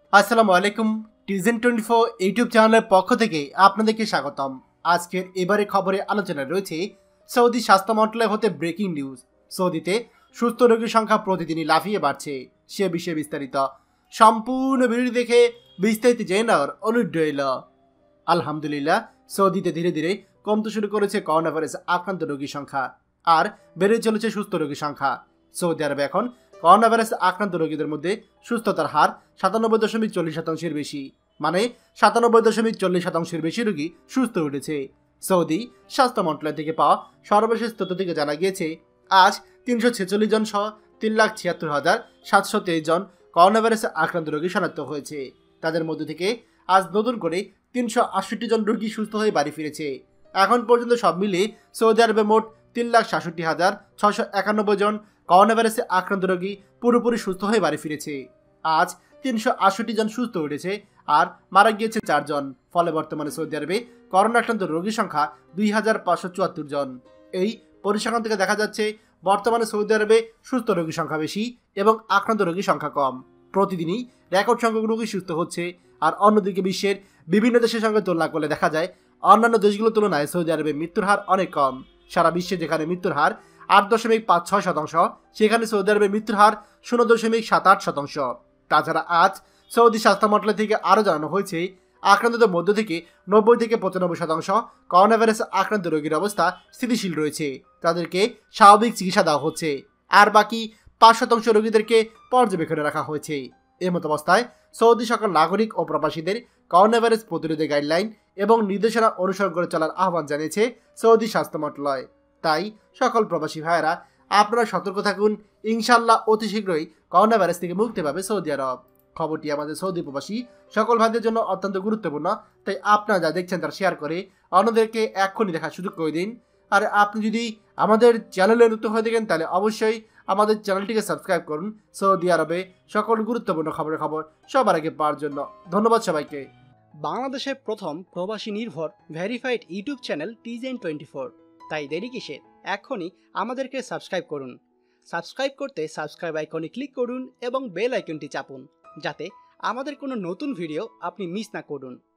আসসালামু আলাইকুম। টিজেন 24 ইউটিউব চ্যানেলের পক্ষ থেকে আপনাদেরকে স্বাগতম। আজকের এবারে খবরে আলোচনায় রয়েছে সৌদি স্বাস্থ্য মন্ত্রণালয় হতে ব্রেকিং নিউজ। সৌদিতে সুস্থ রোগীর সংখ্যা প্রতিদিনই লাফিয়ে বাড়ছে, সে বিষয়ে বিস্তারিত। সম্পূর্ণ ভিডিও দেখে বিস্তারিত জেনে নেওয়ার অনুরোধ রইল। আলহামদুলিল্লাহ, সৌদিতে ধীরে ধীরে কমতে শুরু করেছে করোনা ভাইরাস আক্রান্ত রোগীর সংখ্যা, আর বেড়ে চলেছে সুস্থ রোগীর সংখ্যা। সৌদি আরবে এখন করোনা ভাইরাস আক্রান্ত রোগীদের মধ্যে সুস্থতার হার 97.40% বেশি, মানে 97.40% বেশি রোগী সুস্থ উঠেছে। সৌদি স্বাস্থ্য মন্ত্রণালয় থেকে পাওয়া সর্বশেষ তথ্য থেকে জানা গিয়েছে, আজ 346 জন সহ 3,76,723 জন করোনা ভাইরাসে আক্রান্ত রোগী শনাক্ত হয়েছে। তাদের মধ্যে থেকে আজ নতুন করে 368 জন রোগী সুস্থ হয়ে বাড়ি ফিরেছে। এখন পর্যন্ত সব মিলিয়ে সৌদি আরবে মোট 3,67,691 জন করোনা ভাইরাসে আক্রান্ত রোগী পুরোপুরি সুস্থ হয়ে বাড়ি ফিরেছে। আজ 368 জন সুস্থ উঠেছে আর মারা গিয়েছে 4 জন। ফলে বর্তমানে সৌদি আরবে করোনা আক্রান্ত রোগীর সংখ্যা 2,574 জন। এই পরিসংখ্যান থেকে দেখা যাচ্ছে বর্তমানে সৌদি আরবে সুস্থ রোগীর সংখ্যা বেশি এবং আক্রান্ত রোগীর সংখ্যা কম। প্রতিদিনই রেকর্ড সংখ্যক রোগী সুস্থ হচ্ছে। আর অন্যদিকে বিশ্বের বিভিন্ন দেশের সঙ্গে তুলনা করলে দেখা যায় অন্যান্য দেশগুলোর তুলনায় সৌদি আরবে মৃত্যুর হার অনেক কম। সারা বিশ্বে যেখানে মৃত্যুর হার 8.56%, সেখানে সৌদি আরবে মৃত্যুর হার 0.78%। তাছাড়া আজ সৌদি স্বাস্থ্য মন্ত্রণালয় থেকে আরও জানানো হয়েছে, আক্রান্তদের মধ্য থেকে 90-95% করোনা ভাইরাসে আক্রান্ত রোগীর অবস্থা স্থিতিশীল রয়েছে, তাদেরকে স্বাভাবিক চিকিৎসা দেওয়া হচ্ছে। আর বাকি 5% রোগীদেরকে পর্যবেক্ষণে রাখা হয়েছে। এমত অবস্থায় সৌদি সকল নাগরিক ও প্রবাসীদের করোনা ভাইরাস প্রতিরোধে গাইডলাইন এবং নির্দেশনা অনুসরণ করে চলার আহ্বান জানিয়েছে সৌদি স্বাস্থ্য মন্ত্রণালয়। তাই সকল প্রবাসী ভাইয়েরা আপনারা সতর্ক থাকুন। ইনশাল্লাহ অতি শীঘ্রই করোনা ভাইরাস থেকে মুক্তি পাবে সৌদি আরব। খবরটি আমাদের সৌদি প্রবাসী সকল ভাইদের জন্য অত্যন্ত গুরুত্বপূর্ণ, তাই আপনারা যা দেখছেন তারা শেয়ার করে অন্যদেরকে এক্ষুনি দেখার সুযোগ করে দিন। আর আপনি যদি আমাদের চ্যানেলে নতুন হয়ে থাকেন তাহলে অবশ্যই আমাদের চ্যানেলটিকে সাবস্ক্রাইব করুন সৌদি আরবে সকল গুরুত্বপূর্ণ খবর সবার আগে পাওয়ার জন্য। ধন্যবাদ সবাইকে। বাংলাদেশের প্রথম প্রবাসী নির্ভর ভেরিফাইড ইউটিউব চ্যানেল TJN24, তাই দেরি কিসের, এখনই আমাদেরকে সাবস্ক্রাইব করুন। সাবস্ক্রাইব করতে সাবস্ক্রাইব আইকনে ক্লিক করুন এবং বেল আইকনটি চাপুন, যাতে আমাদের কোনো নতুন ভিডিও আপনি মিস না করুন।